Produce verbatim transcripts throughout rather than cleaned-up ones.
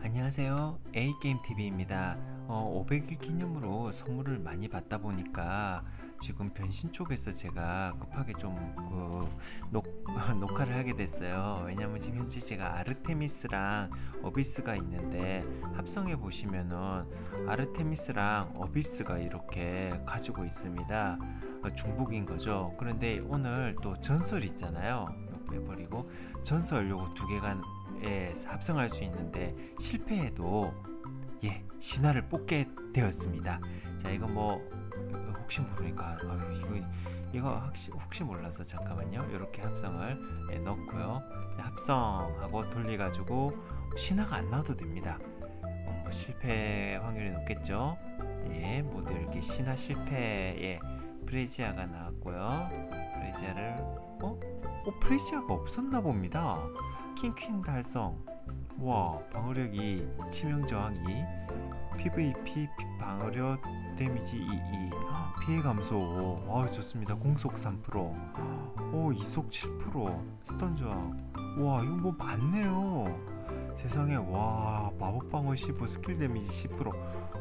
안녕하세요. 에이게임티비입니다. 어, 오백 일 기념으로 선물을 많이 받다 보니까 지금 변신 쪽에서 제가 급하게 좀 그, 녹, 녹화를 하게 됐어요. 왜냐면 지금 현재 제가 아르테미스랑 어비스가 있는데 합성해 보시면은 아르테미스랑 어비스가 이렇게 가지고 있습니다. 어, 중복인 거죠. 그런데 오늘 또 전설 있잖아요. 이거 빼버리고 전설 요거 두 개가 예, 합성할 수 있는데 실패해도 예 신화를 뽑게 되었습니다. 자 이거 뭐 혹시 모르니까 아유, 이거 이거 혹시 혹시 몰라서 잠깐만요. 이렇게 합성을 예, 넣고요. 합성하고 돌려가지고 신화가 안 나와도 됩니다. 어, 뭐 실패 확률이 높겠죠. 예 모두 이렇게 신화 실패 예 프레지아가 나왔고요. 프레지아를 어? 어 프레지아가 없었나 봅니다. 킹퀸 달성. 와 방어력이 치명저항 이 피브이피 방어력 데미지 이 이 피해 감소 오. 와 좋습니다. 공속 삼 퍼센트 오 이속 칠 퍼센트 스턴 저항. 와 이거 뭐 많네요. 세상에. 와 마법 방어 십오 스킬 데미지 십 퍼센트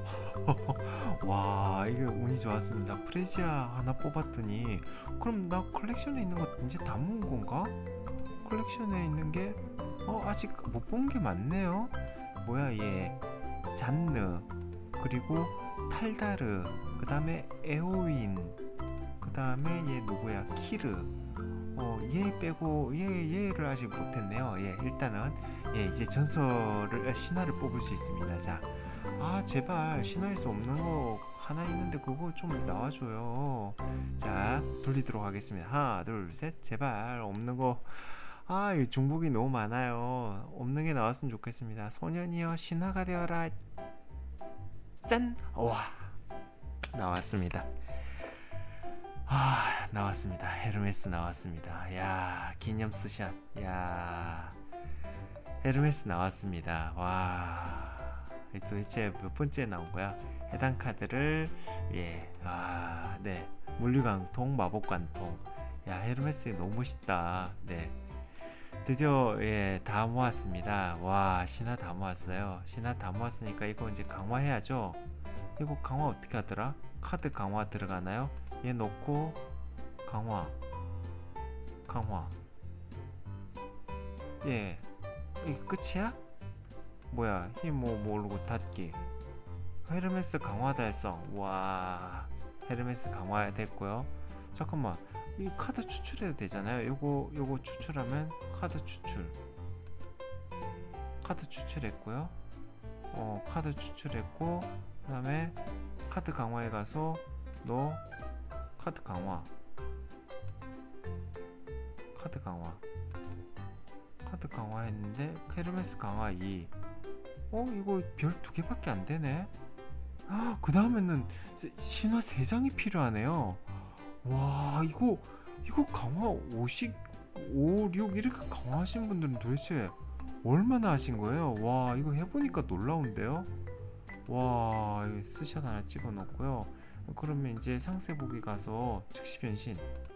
와 이게 운이 좋았습니다. 프레지아 하나 뽑았더니 그럼 나 컬렉션에 있는 거 이제 다 모은 건가? 컬렉션에 있는 게 어, 아직 못 본 게 많네요. 뭐야 얘 잔느 그리고 탈다르 그 다음에 에오윈 그 다음에 얘 누구야 키르 어, 얘 빼고 얘, 얘를 아직 못했네요. 예, 일단은 예, 이제 전설을 신화를 뽑을 수 있습니다. 자, 아 제발 신화에서 없는 거 하나 있는데 그거 좀 나와줘요. 자 돌리도록 하겠습니다. 하나 둘 셋 제발 없는 거. 아, 이 중복이 너무 많아요. 없는 게 나왔으면 좋겠습니다. 소년이여 신화가 되어라. 짠! 와 나왔습니다. 아 나왔습니다. 헤르메스 나왔습니다. 야 기념 스샷. 야 헤르메스 나왔습니다. 와 도대체 몇 번째 나온 거야? 해당 카드를 예, 아, 네 물류관통 마법관통. 야 헤르메스 너무 멋있다. 네 드디어 예, 다 모았습니다. 와 신화 다 모았어요. 신화 다 모았으니까 이거 이제 강화해야죠. 이거 강화 어떻게 하더라? 카드 강화 들어가나요? 얘 넣고 강화 강화 예 이게 끝이야? 뭐야 힘뭐 모르고 닫기. 헤르메스 강화 달성. 와 헤르메스 강화 됐고요. 잠깐만 이 카드 추출해도 되잖아요. 요거 요거 추출하면 카드 추출 카드 추출했고요. 어 카드 추출했고 그 다음에 카드 강화에 가서 너 카드 강화 카드 강화 카드 강화했는데 헤르메스 강화 이. 어 이거 별 두 개밖에 안 되네. 그 다음에는 신화 세 장이 필요하네요. 와 이거 이거 강화 오십 오, 육 이렇게 강화하신 분들은 도대체 얼마나 하신 거예요? 와 이거 해보니까 놀라운데요. 와 스샷 하나 찍어 놓고요. 그러면 이제 상세 보기 가서 즉시 변신.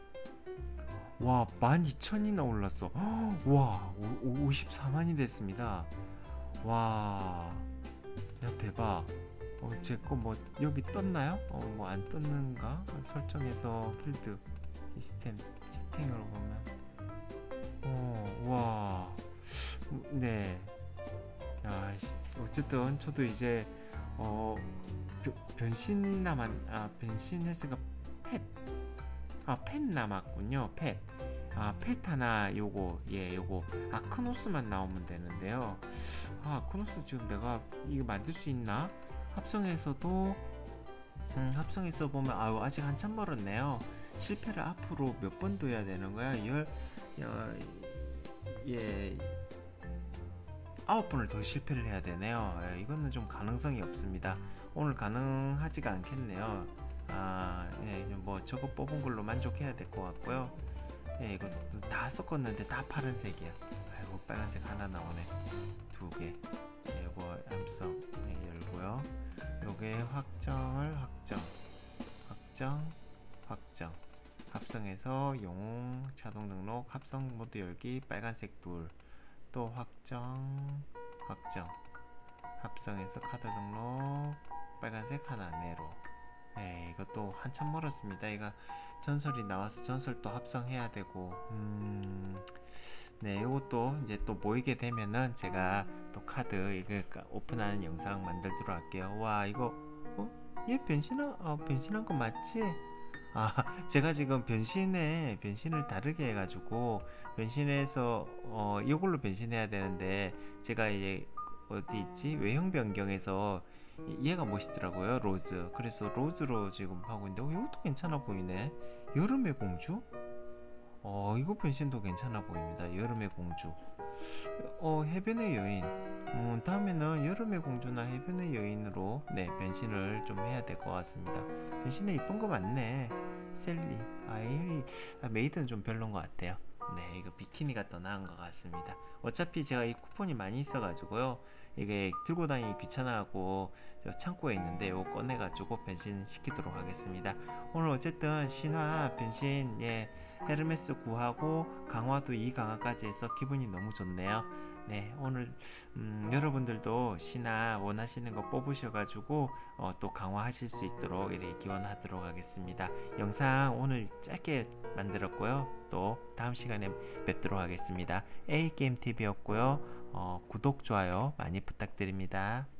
와 만 이천이나 올랐어. 와 오십사만이 됐습니다. 와 야 대박. 어, 제 거 뭐 여기 떴나요? 어, 뭐 안 떴는가? 설정에서 필드 시스템 채팅으로 보면 어, 와, 네. 야, 어쨌든 저도 이제 어 변신 남았 아 변신했으니까 펫, 아 펫 남았군요. 펫. 아, 펫 하나 요거 예 요거 아크노스만 나오면 되는데요. 아, 아크노스 지금 내가 이거 만들 수 있나? 합성에서도 음, 합성에서 보면 아유 아직 한참 멀었네요. 실패를 앞으로 몇 번 더 해야 되는 거야? 열, 열, 예, 아홉 번을 더 실패를 해야 되네요. 예, 이거는 좀 가능성이 없습니다. 오늘 가능하지가 않겠네요. 아, 예, 뭐 저거 뽑은 걸로 만족해야 될 것 같고요. 예, 이거 다 섞었는데 다 파란색이야. 아이고 빨간색 하나 나오네. 두 개. 예, 이거 함성 예, 열고요. 요게 확정을 확정, 확정, 확정. 합성해서 영웅 자동 등록 합성 모드 열기 빨간색 불 또 확정 확정 합성해서 카드 등록 빨간색 하나 네로. 네, 이것도 한참 멀었습니다. 이거 전설이 나와서 전설도 합성해야 되고 음... 네, 이것도 이제 또 모이게 되면은 제가 또 카드 이거 오픈하는 영상 만들도록 할게요. 와, 이거 어? 얘 변신한 어, 변신한 거 맞지? 아, 제가 지금 변신에 변신을 다르게 해가지고 변신해서 어 이걸로 변신해야 되는데 제가 이제 어디 있지? 외형 변경해서 얘가 멋있더라고요, 로즈. 그래서 로즈로 지금 하고 있는데 어, 이것도 괜찮아 보이네. 여름의 공주? 어, 이거 변신도 괜찮아 보입니다. 여름의 공주. 어, 해변의 여인. 음, 다음에는 여름의 공주나 해변의 여인으로 네, 변신을 좀 해야 될 것 같습니다. 변신에 이쁜 거 많네. 셀리. 아이, 아, 메이드는 좀 별론 것 같아요. 네, 이거 비키니가 더 나은 것 같습니다. 어차피 제가 이 쿠폰이 많이 있어가지고요. 이게 들고 다니기 귀찮아하고 창고에 있는데 이거 꺼내가지고 변신시키도록 하겠습니다. 오늘 어쨌든 신화 변신, 예, 헤르메스 구하고 강화도 이 강화까지 해서 기분이 너무 좋네요. 네, 오늘 음, 여러분들도 신화 원하시는 거 뽑으셔가지고 어, 또 강화하실 수 있도록 이렇게 기원하도록 하겠습니다. 영상 오늘 짧게 만들었고요. 또 다음 시간에 뵙도록 하겠습니다. A게임티비였고요. 어, 구독, 좋아요 많이 부탁드립니다.